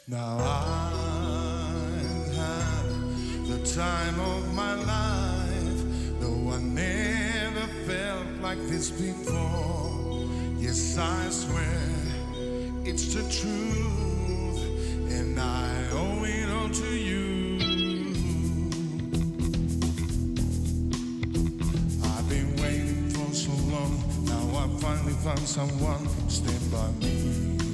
Now I've had the time of my life. No, I never felt like this before. Yes, I swear it's the truth, and I owe it all to you. I've been waiting for so long. Now I finally found someone stand by me.